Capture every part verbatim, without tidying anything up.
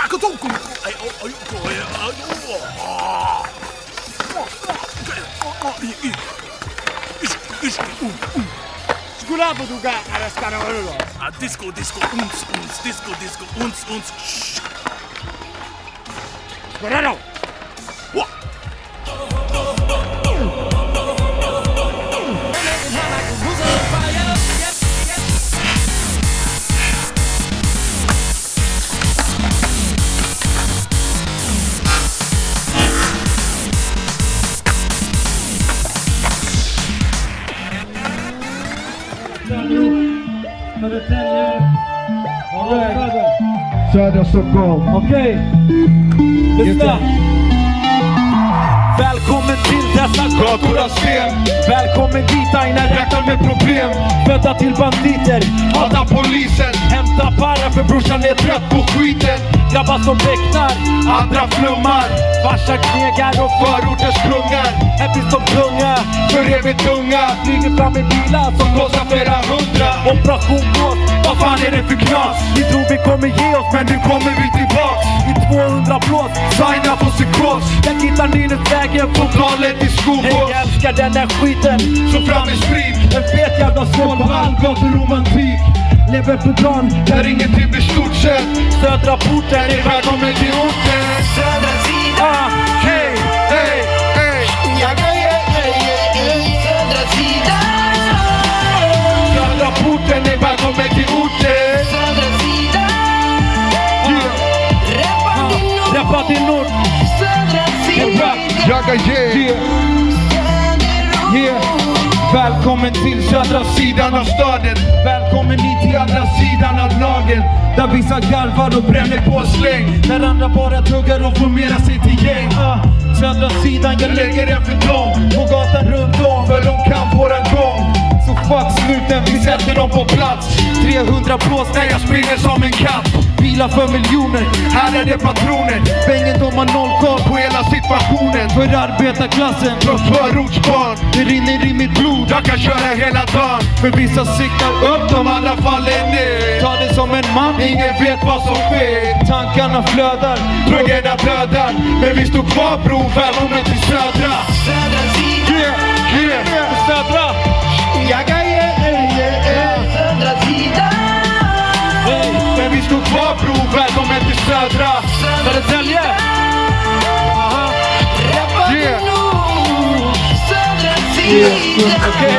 Sgulapo tu cara scaravolo. Ah, disco, disco, uns, uns, disco, disco, uns, uns. Guardalo. What? Södra Stockholm. Okej. Lyssna. Välkommen till dessa gator av sten. Välkommen dit, aina räknar med problem. Födda till banditer, Hata polisen. hämta para för brorsan är trött på skiten. Grabbar som becknar, Andra flummar. farsa knegar och Förorters kungar. här finns de tunga. För evigt unga. Flyger fram i bilar som Kostar flera hundra. Operation Gås. Vad fan är det för knas? Vi tror vi kommer ge oss, men Men nu kommer vi tillbaks. i tvåhundra plåt. Signa på psykos. Jag hittar Nynäsvägen på Fotbollet i Hej, skobås. jag älskar den där skiten. Så fram med sprit. En fet jävla skål på all gaturomantik. lever på dagen. Där ingenting blir stort sett. Södra porten är Välkommen till orten. södra sidan. Ah, hej, hej, hej. Södra sidan. Södra porten är välkommen till orten. Södra sidan. Yeah. Rappa till nord. Södra sidan. Jagga yeah. Yeah. Välkommen till södra sidan av staden. Välkommen hit till andra sidan av lagen. Där vissa garvar och bränner på släng. Där andra bara tuggar och Formera sig till gäng. uh, södra sidan. Jag lägger en för dem. på gatan runt om. För de kan våran gång. Så fuck snuten, vi sätter dem på plats. trehundra plås. När jag springer som en katt. Bilar för miljoner. Här är det patroner. Bängen de har noll koll På hela situationen. för arbetarklassen. Från förortsbarn. Det rinner i mitt blod. Jag kan köra hela dagen. För vissa siktar upp. De andra faller ner. Ta det som en man. Ingen vet vad som sker. Tankarna flödar. Drogerna blödar. Men vi står kvar bror. Välkommen till södra. Södra sidan. Yeah, yeah. Södra. Jagga yeah, yeah, yeah. Södra sidan. Hey. Men vi står kvar bror. Välkommen till södra. Södertälje. Aha. Yeah. Södra sidan. Okej.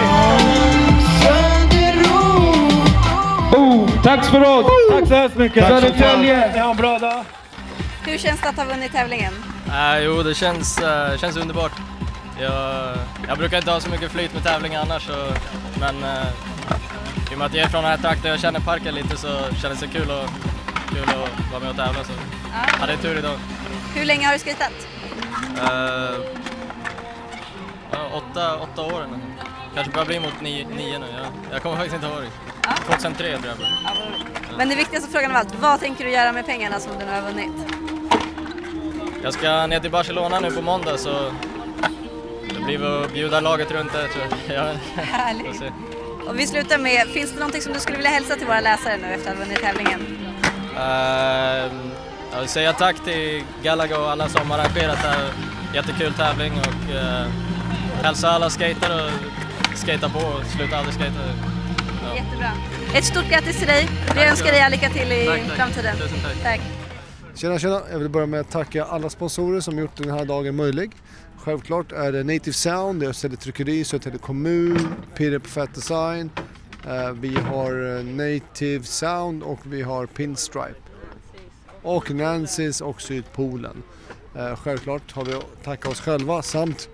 Oh, tack för oss. Tack så hemskt mycket. Södertälje. Ni har en bra dag. Hur känns det att ha vunnit tävlingen? Äh, jo, det känns, äh, känns underbart. Jag, jag brukar inte ha så mycket flyt med tävlingar annars, så, men äh, i och med att jag är från den här trakten och jag känner parken lite så känns det kul, och, kul att vara med och tävla. Så Ja. jag hade tur idag. Hur länge har du skejtat? Äh, ja, åtta, åtta år eller något. Kanske börjar bli mot nio, nio nu. Jag, jag kommer faktiskt inte ihåg. Ja. tjugohundratre tror jag. Ja, vad roligt. Men det viktigaste frågan av allt, vad tänker du göra med pengarna som du nu har vunnit? Jag ska ner till Barcelona nu på måndag, så det blir väl att bjuda laget runt där, tror jag. jag Härligt. får se. Och vi slutar med, finns det någonting som du skulle vilja hälsa till våra läsare nu efter att ha vunnit tävlingen? Uh, jag vill säga tack till Galaga och alla som har arrangerat det här. Jättekul tävling, och uh, hälsa alla skatare och skata på och sluta aldrig skata. Ja. Jättebra. Ett stort grattis till dig. Vi önskar dig all lycka till i Tack, tack. framtiden. Tusen tack. Tack. Tjena, tjena. Jag vill börja med att tacka alla sponsorer som gjort den här dagen möjlig. Självklart är det Native Sound, det är Södertälje Tryckeri, Södertälje kommun, Pirre på Fat Design. Uh, vi har Native Sound och vi har Pinstripe. Och Nancys och Sydpolen. Uh, självklart har vi att tacka oss själva samt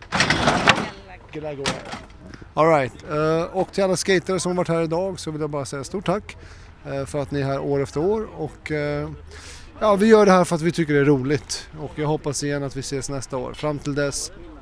All right. Uh, och till alla skatare som har varit här idag så vill jag bara säga stort tack uh, för att ni är här år efter år. Och uh, ja, vi gör det här för att vi tycker det är roligt. Och jag hoppas igen att vi ses nästa år. Fram till dess,